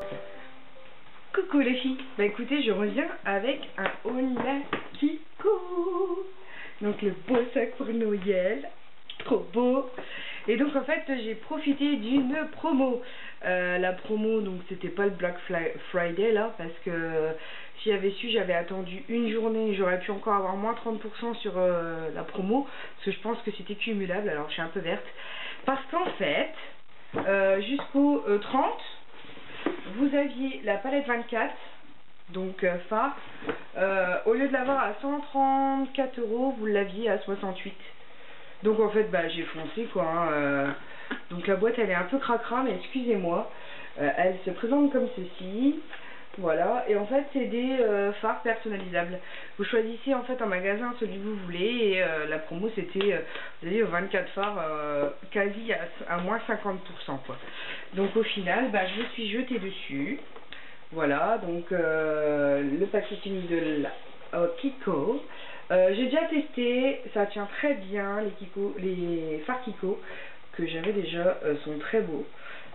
Coucou les filles, bah écoutez, je reviens avec un Hola Kiko. Donc le beau sac pour Noël, trop beau. Et donc en fait j'ai profité d'une promo. La promo, donc c'était pas le Black Friday là, parce que si j'avais su, j'avais attendu une journée, j'aurais pu encore avoir moins 30% sur la promo, parce que je pense que c'était cumulable, alors je suis un peu verte. Parce qu'en fait, jusqu'au 30, vous aviez la palette 24, donc phare, au lieu de l'avoir à 134 €, vous l'aviez à 68. Donc en fait, bah, j'ai foncé quoi. Hein, donc la boîte elle est un peu cracra, mais excusez-moi. Elle se présente comme ceci. Voilà, et en fait c'est des fards personnalisables. Vous choisissez en fait en magasin celui que vous voulez, et la promo c'était, vous avez 24 fards quasi à moins 50% quoi. Donc au final, bah, je me suis jetée dessus. Voilà, donc le packaging de la Kiko. J'ai déjà testé, ça tient très bien, les fards Kiko que j'avais déjà sont très beaux.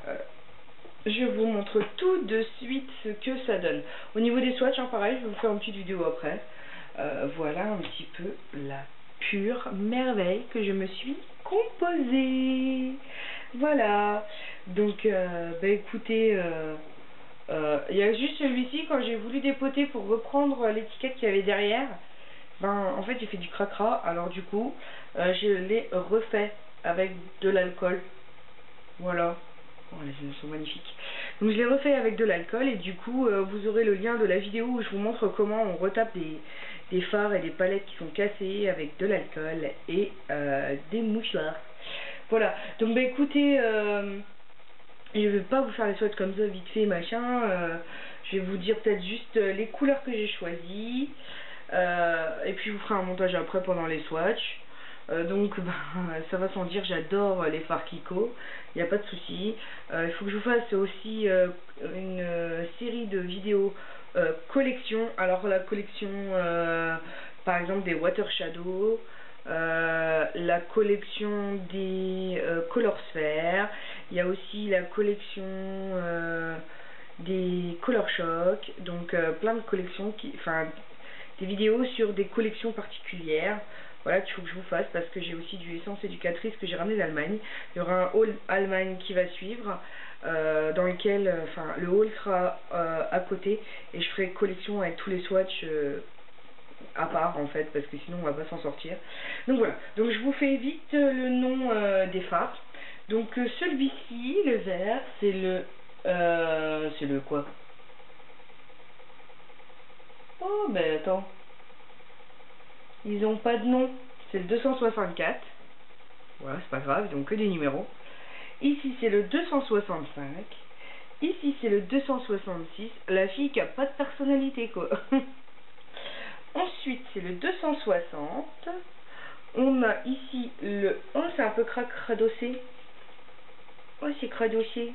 Je vous montre tout de suite ce que ça donne. Au niveau des swatchs, hein, pareil, je vais vous faire une petite vidéo après. Voilà un petit peu la pure merveille que je me suis composée. Voilà. Donc, bah écoutez, il y a juste celui-ci, quand j'ai voulu dépoter pour reprendre l'étiquette qu'il y avait derrière, ben en fait j'ai fait du cracra, alors du coup, je l'ai refait avec de l'alcool. Voilà. Oh, les yeux sont magnifiques. Donc je l'ai refait avec de l'alcool, et du coup vous aurez le lien de la vidéo où je vous montre comment on retape des fards et des palettes qui sont cassées avec de l'alcool et des mouchoirs. Voilà. Donc bah écoutez, je vais pas vous faire les swatchs comme ça vite fait machin. Je vais vous dire peut-être juste les couleurs que j'ai choisies. Et puis je vous ferai un montage après pendant les swatchs. Donc bah, ça va sans dire, j'adore les fards Kiko, il n'y a pas de souci. Il faut que je vous fasse aussi une série de vidéos collection. Alors la collection par exemple des Water Shadow, la collection des Color Sphere, il y a aussi la collection des Color Shock, donc plein de collections des vidéos sur des collections particulières. Voilà, qu'il faut que je vous fasse, parce que j'ai aussi du essence éducatrice que j'ai ramené d'Allemagne. Il y aura un haul Allemagne qui va suivre, dans lequel, le haul sera à côté, et je ferai collection avec tous les swatchs à part en fait, parce que sinon on va pas s'en sortir. Donc voilà, donc je vous fais vite le nom des fards. Donc celui-ci, le vert, c'est le quoi? Oh mais attends, ils ont pas de nom. C'est le 264. Voilà, c'est pas grave, ils ont que des numéros. Ici c'est le 265. Ici c'est le 266. La fille qui a pas de personnalité quoi. Ensuite c'est le 260. On a ici le... Oh, c'est un peu cradossé. Oh, c'est cradossé.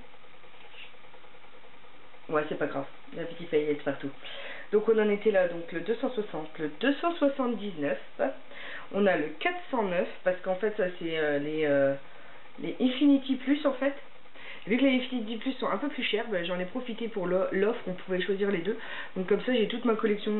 Ouais, c'est pas grave. La petite paillette partout. Donc on en était là, donc le 260, le 279. On a le 409, parce qu'en fait ça c'est les Infinity Plus en fait. Vu que les Infinity Plus sont un peu plus chers, bah, j'en ai profité pour l'offre, on pouvait choisir les deux. Donc comme ça j'ai toute ma collection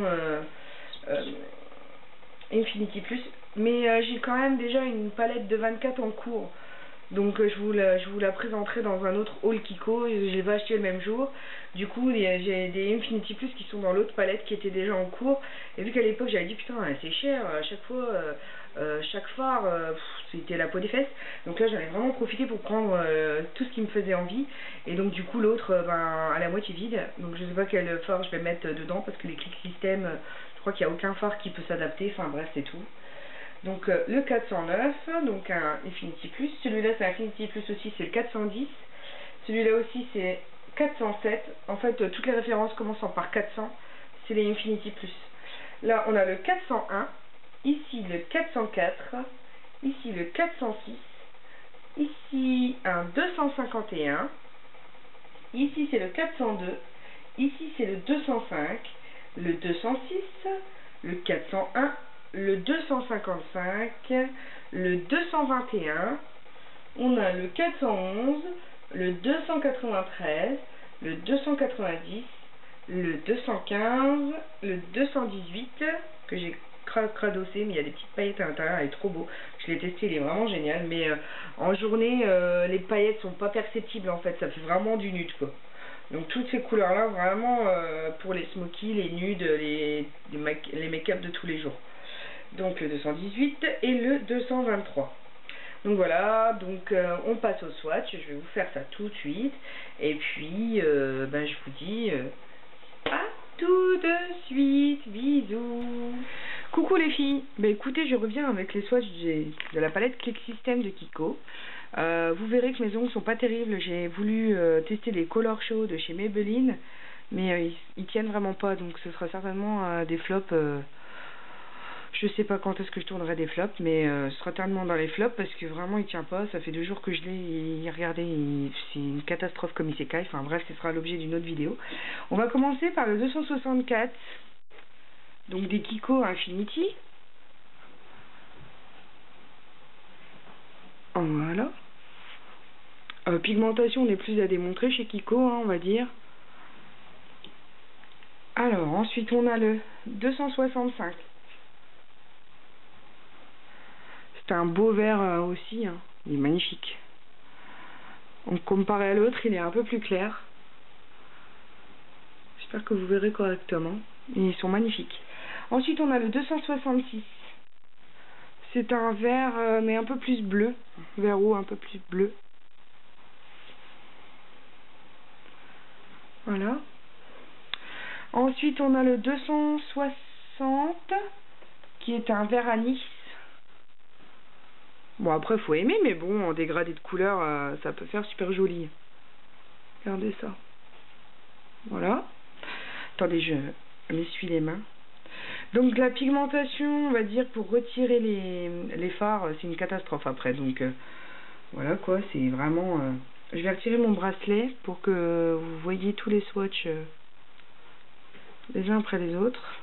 Infinity Plus. Mais j'ai quand même déjà une palette de 24 en cours. Donc je vous la présenterai dans un autre haul Kiko, je les vais acheter le même jour. Du coup j'ai des Infinity Plus qui sont dans l'autre palette qui était déjà en cours. Et vu qu'à l'époque j'avais dit putain c'est cher, à chaque fois, chaque phare c'était la peau des fesses. Donc là j'en ai vraiment profité pour prendre tout ce qui me faisait envie. Et donc du coup l'autre ben, à la moitié vide. Donc je sais pas quel phare je vais mettre dedans, parce que les click system, je crois qu'il n'y a aucun phare qui peut s'adapter. Enfin bref c'est tout. Donc le 409, donc un Infinity Plus. Celui-là c'est un Infinity Plus aussi, c'est le 410. Celui-là aussi c'est 407. En fait toutes les références commençant par 400, c'est les Infinity Plus. Là on a le 401, ici le 404, ici le 406, ici un 251, ici c'est le 402, ici c'est le 205, le 206, le 401, le 255, le 221, on a le 411, le 293, le 290, le 215, le 218 que j'ai cradossé, mais il y a des petites paillettes à l'intérieur, elle est trop beau. Je l'ai testé, il est vraiment génial, mais en journée, les paillettes sont pas perceptibles en fait, ça fait vraiment du nude quoi. Donc toutes ces couleurs là, vraiment pour les smokies, les nudes, les make-up de tous les jours. Donc le 218 et le 223. Donc voilà, donc on passe au swatch, je vais vous faire ça tout de suite. Et puis, ben, je vous dis à tout de suite, bisous. Coucou les filles, bah écoutez, je reviens avec les swatchs de la palette Click System de Kiko. Vous verrez que mes ongles sont pas terribles, j'ai voulu tester les Color Show de chez Maybelline, mais ils tiennent vraiment pas, donc ce sera certainement des flops. Je sais pas quand est-ce que je tournerai des flops, mais ce sera tellement dans les flops parce que vraiment il tient pas. Ça fait 2 jours que je l'ai, regardez, c'est une catastrophe comme il s'écaille. Enfin bref, ce sera l'objet d'une autre vidéo. On va commencer par le 264, donc des Kiko Infinity. Voilà. Pigmentation, on n'est plus à démontrer chez Kiko, hein, on va dire. Alors, ensuite on a le 265. C'est un beau vert aussi, hein. Il est magnifique. Donc comparé à l'autre, il est un peu plus clair. J'espère que vous verrez correctement. Ils sont magnifiques. Ensuite, on a le 266. C'est un vert, mais un peu plus bleu. Vert eau, un peu plus bleu. Voilà. Ensuite, on a le 260, qui est un vert anis. Bon, après, faut aimer, mais bon, en dégradé de couleur, ça peut faire super joli. Regardez ça. Voilà. Attendez, je m'essuie les mains. Donc, la pigmentation, on va dire, pour retirer les fards, c'est une catastrophe après. Donc, voilà quoi, c'est vraiment... Je vais retirer mon bracelet pour que vous voyez tous les swatchs les uns après les autres.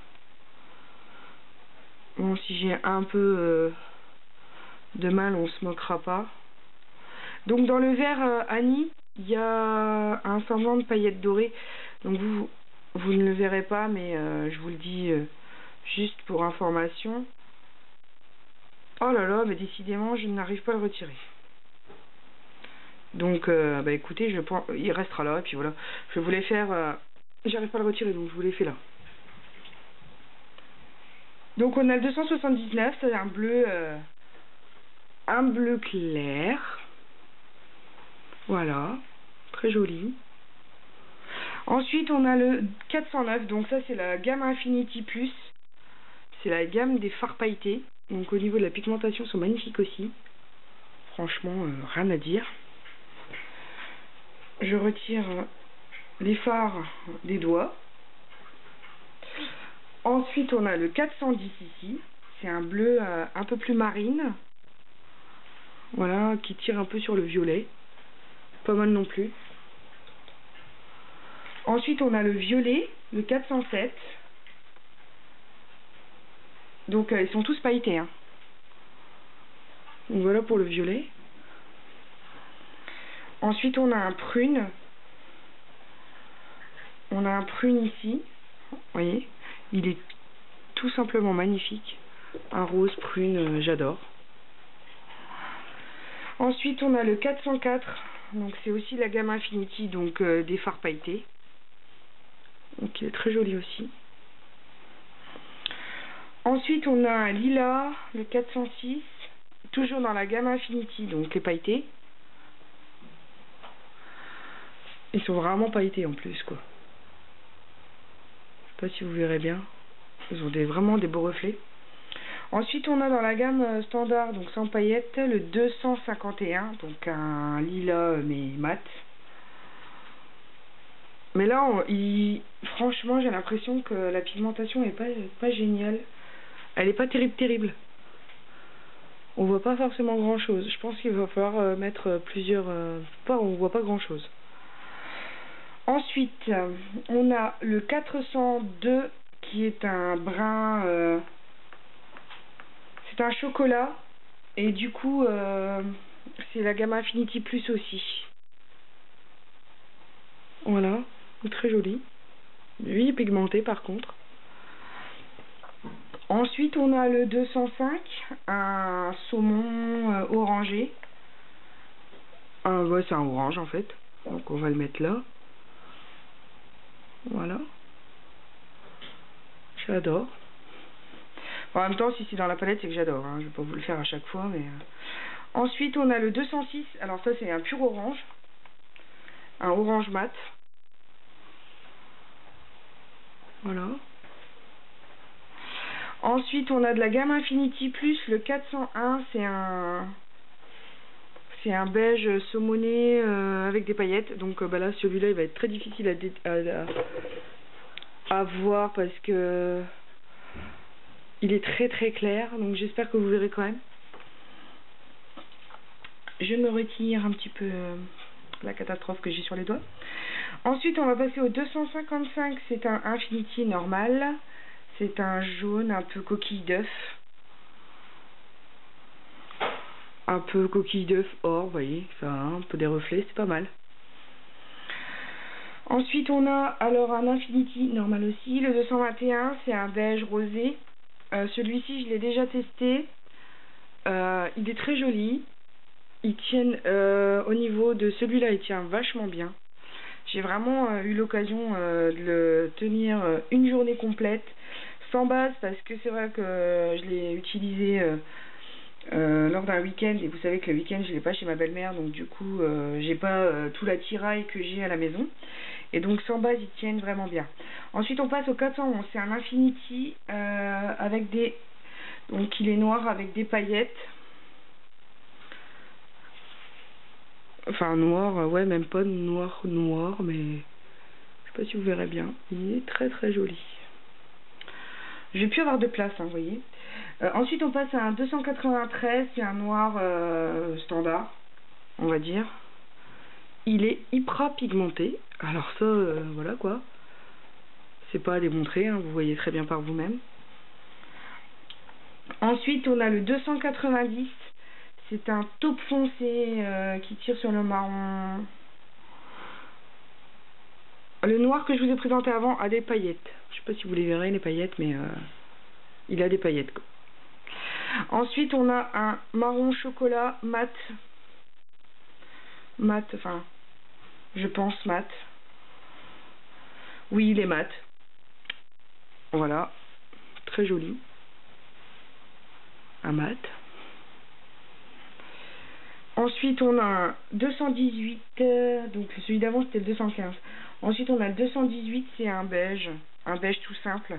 Bon, si j'ai un peu de mal, on se moquera pas. Donc dans le vert Annie, il y a un semblant de paillettes dorées. Donc vous ne le verrez pas, mais je vous le dis juste pour information. Oh là là, mais décidément, je n'arrive pas à le retirer. Donc, bah écoutez, il restera là, et puis voilà. Je voulais faire... J'arrive pas à le retirer, donc je vous l'ai fait là. Donc on a le 279, c'est un bleu clair. Voilà, très joli. Ensuite on a le 409, donc ça c'est la gamme Infinity Plus. C'est la gamme des fards pailletés. Donc au niveau de la pigmentation, ils sont magnifiques aussi. Franchement, rien à dire. Je retire les fards des doigts. Ensuite, on a le 410 ici. C'est un bleu un peu plus marine. Voilà, qui tire un peu sur le violet. Pas mal non plus. Ensuite, on a le violet, le 407. Donc, ils sont tous pailletés, hein. Donc, voilà pour le violet. Ensuite, on a un prune. On a un prune ici. Vous voyez, il est tout simplement magnifique. Un rose prune, j'adore. Ensuite, on a le 404. Donc, c'est aussi la gamme Infinity, donc des fards pailletés. Donc, il est très joli aussi. Ensuite, on a un lilas, le 406. Toujours dans la gamme Infinity, donc les pailletés. Ils sont vraiment pailletés en plus, quoi. Je sais pas si vous verrez bien. Ils ont vraiment des beaux reflets. Ensuite, on a dans la gamme standard, donc sans paillettes, le 251, donc un lilas mais mat. Mais là, franchement, j'ai l'impression que la pigmentation est pas géniale. Elle est pas terrible. On voit pas forcément grand chose. Je pense qu'il va falloir mettre plusieurs... on voit pas grand chose. Ensuite, on a le 402 qui est un brun... c'est un chocolat. Et du coup, c'est la gamme Infinity Plus aussi. Voilà, très joli. Lui il est pigmenté par contre. Ensuite on a le 205, un saumon orangé. Ouais, c'est un orange en fait, donc on va le mettre là. Voilà. J'adore. En même temps, si c'est dans la palette, c'est que j'adore. Hein. Je vais pas vous le faire à chaque fois, mais... Ensuite, on a le 206. Alors ça, c'est un pur orange. Un orange mat. Voilà. Ensuite, on a de la gamme Infinity Plus. Le 401, c'est un beige saumoné avec des paillettes. Donc bah là, celui-là, il va être très difficile à voir parce que il est très très clair. Donc j'espère que vous verrez quand même. Je me retire un petit peu la catastrophe que j'ai sur les doigts. Ensuite, on va passer au 255. C'est un Infinity normal. C'est un jaune un peu coquille d'œuf. Un peu coquille d'œuf or, vous voyez, ça a un peu des reflets, c'est pas mal. Ensuite, on a alors un Infinity normal aussi. Le 221, c'est un beige rosé. Celui-ci, je l'ai déjà testé. Il est très joli. Il tient au niveau de celui-là, il tient vachement bien. J'ai vraiment eu l'occasion de le tenir une journée complète, sans base, parce que c'est vrai que je l'ai utilisé lors d'un week-end, et vous savez que le week-end je l'ai pas chez ma belle-mère, donc du coup j'ai pas tout l'attirail que j'ai à la maison, et donc sans base ils tiennent vraiment bien. Ensuite on passe au 411, c'est un Infinity avec des... Donc il est noir avec des paillettes. Enfin noir, ouais, même pas noir, mais je sais pas si vous verrez bien. Il est très très joli. Je vais plus avoir de place, hein, vous voyez. Ensuite on passe à un 293, c'est un noir standard, on va dire. Il est hyper pigmenté. Alors ça, voilà quoi. C'est pas à démontrer, hein, vous voyez très bien par vous-même. Ensuite on a le 290. C'est un taupe foncé qui tire sur le marron. Le noir que je vous ai présenté avant a des paillettes. Je sais pas si vous les verrez les paillettes, mais il a des paillettes quoi. Ensuite on a un marron chocolat mat. Mat, enfin, je pense mat. Oui, il est mat. Voilà, très joli. Un mat. Ensuite, on a un 218, donc celui d'avant c'était le 215. Ensuite, on a le 218, c'est un beige tout simple.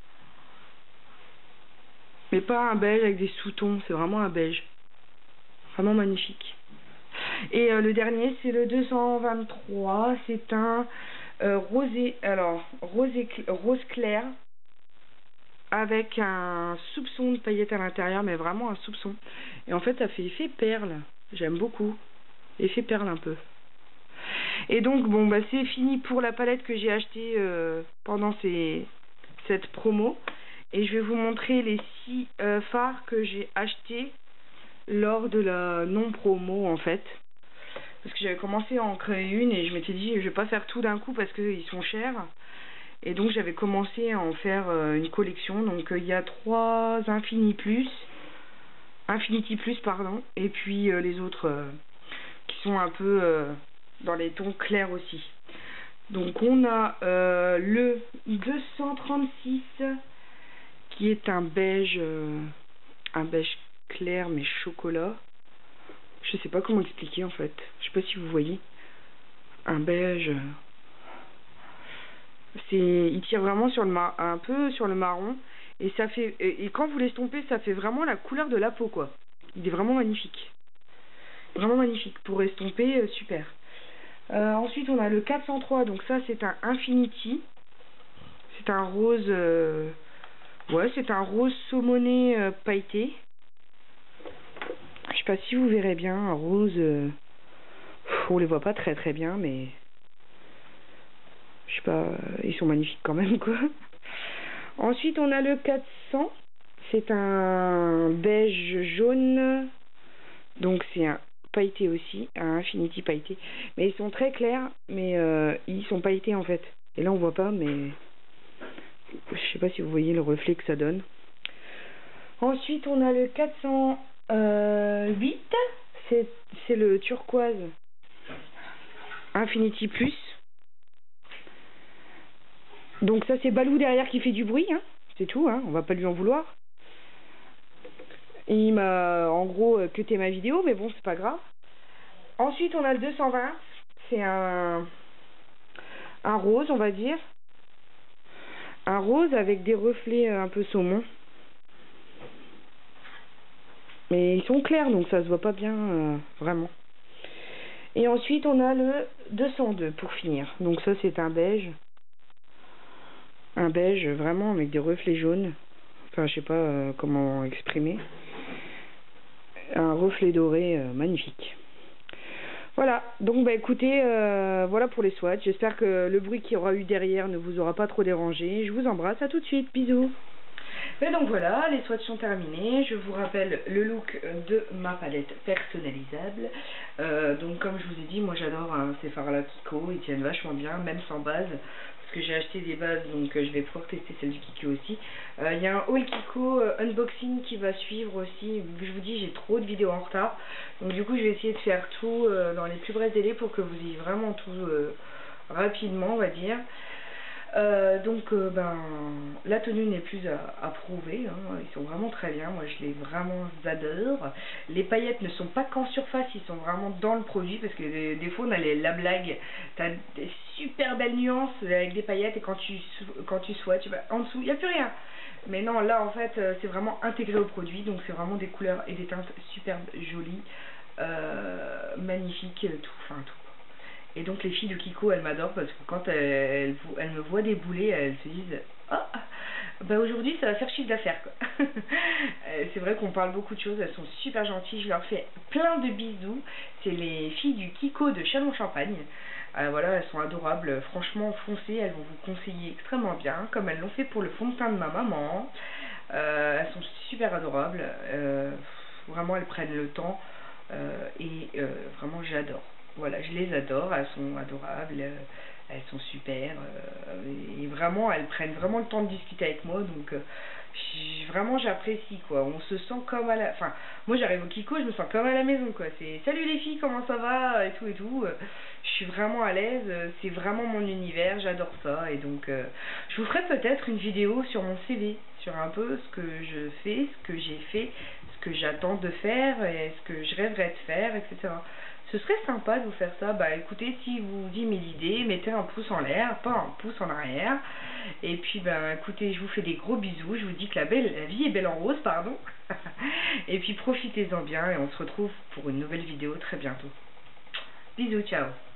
Mais pas un beige avec des sous-tons, c'est vraiment un beige. Vraiment magnifique. Et le dernier, c'est le 223, c'est un rosé, alors rose clair, avec un soupçon de paillettes à l'intérieur, mais vraiment un soupçon. Et en fait, ça fait effet perle. J'aime beaucoup. Effet perle un peu. Et donc, bon, bah c'est fini pour la palette que j'ai achetée pendant cette promo. Et je vais vous montrer les 6 fards que j'ai achetés lors de la non-promo, en fait. Parce que j'avais commencé à en créer une et je m'étais dit, je vais pas faire tout d'un coup parce qu'ils sont chers. Et donc j'avais commencé à en faire une collection. Donc il y a 3 Infinity Plus, pardon, et puis les autres qui sont un peu dans les tons clairs aussi. Donc on a le 236 qui est un beige clair mais chocolat. Je sais pas comment expliquer en fait. Je sais pas si vous voyez. Un beige. Il tire vraiment sur un peu sur le marron et ça fait et quand vous l'estompez, ça fait vraiment la couleur de la peau quoi. Il est vraiment magnifique. Vraiment magnifique pour estomper, super. Ensuite, on a le 403, donc ça c'est un Infinity. C'est un rose ouais, c'est un rose saumoné pailleté. Je sais pas si vous verrez bien, un rose on les voit pas très très bien mais je sais pas, ils sont magnifiques quand même quoi. Ensuite on a le 400, c'est un beige jaune, donc c'est un pailletés aussi, un Infinity pailleté. Mais ils sont très clairs, mais ils sont pailletés en fait. Et là on voit pas, mais je sais pas si vous voyez le reflet que ça donne. Ensuite on a le 408, c'est le turquoise Infinity Plus. Donc ça c'est Balou derrière qui fait du bruit, hein. C'est tout, hein. On va pas lui en vouloir. Et il m'a en gros cuté ma vidéo, mais bon c'est pas grave. Ensuite on a le 220, c'est un rose on va dire. Un rose avec des reflets un peu saumon. Mais ils sont clairs donc ça se voit pas bien vraiment. Et ensuite on a le 202 pour finir. Donc ça c'est un beige. Un beige vraiment avec des reflets jaunes. Enfin je sais pas comment exprimer. Un reflet doré magnifique. Voilà, donc bah écoutez, voilà pour les swatchs. J'espère que le bruit qu'il y aura eu derrière ne vous aura pas trop dérangé. Je vous embrasse, à tout de suite, bisous. Et donc voilà, les swatchs sont terminés. Je vous rappelle le look de ma palette personnalisable. Donc comme je vous ai dit, moi j'adore ces fards-là Kiko, ils tiennent vachement bien, même sans base. Parce que j'ai acheté des bases, donc je vais pouvoir tester celle du Kiko aussi. Il y a un haul Kiko unboxing qui va suivre aussi. Je vous dis, j'ai trop de vidéos en retard. Donc du coup, je vais essayer de faire tout dans les plus brefs délais pour que vous ayez vraiment tout rapidement, on va dire. Ben, la tenue n'est plus à prouver, hein. Ils sont vraiment très bien, moi je les vraiment adore. Les paillettes ne sont pas qu'en surface, ils sont vraiment dans le produit, parce que des fois on a la blague, t'as des super belles nuances avec des paillettes et quand tu swatches, ben, en dessous il n'y a plus rien. Mais non, là en fait c'est vraiment intégré au produit, donc c'est vraiment des couleurs et des teintes super jolies, magnifiques, tout. Et donc les filles de Kiko, elles m'adorent parce que quand elles me voient débouler, elles se disent « Ah, bah aujourd'hui ça va faire chiffre d'affaires quoi ». C'est vrai qu'on parle beaucoup de choses, elles sont super gentilles, je leur fais plein de bisous. C'est les filles du Kiko de Châlons-Champagne. Voilà, elles sont adorables, franchement foncez, elles vont vous conseiller extrêmement bien, comme elles l'ont fait pour le fond de teint de ma maman. Elles sont super adorables, vraiment elles prennent le temps et vraiment j'adore. Voilà, je les adore, elles sont adorables, elles sont super, et vraiment, elles prennent vraiment le temps de discuter avec moi, donc vraiment j'apprécie quoi, on se sent comme à la... Enfin, moi j'arrive au Kiko, je me sens comme à la maison quoi, c'est « Salut les filles, comment ça va ?» et tout, je suis vraiment à l'aise, c'est vraiment mon univers, j'adore ça, et donc je vous ferai peut-être une vidéo sur mon CV, sur un peu ce que je fais, ce que j'ai fait, ce que j'attends de faire, et ce que je rêverais de faire, etc. Ce serait sympa de vous faire ça. Bah écoutez, si vous aimez l'idée, mettez un pouce en l'air, pas un pouce en arrière. Et puis bah écoutez, je vous fais des gros bisous. Je vous dis que la vie est belle en rose, pardon. Et puis profitez-en bien et on se retrouve pour une nouvelle vidéo très bientôt. Bisous, ciao.